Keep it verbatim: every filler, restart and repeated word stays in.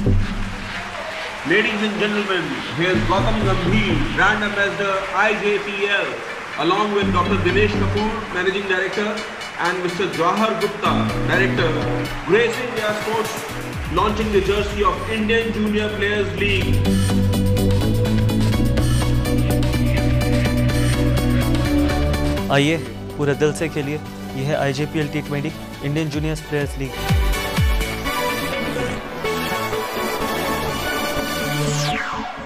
Ladies and gentlemen, here's Gautam Gambhir, Brand Ambassador I J P L, along with Doctor Dinesh Kapoor, Managing Director, and Mister Jawahar Gupta, Director, gracing their sports, launching the jersey of Indian Junior Players League. आइए पूरे दिल से खेलिए, यह है I J P L T twenty Indian juniors players league.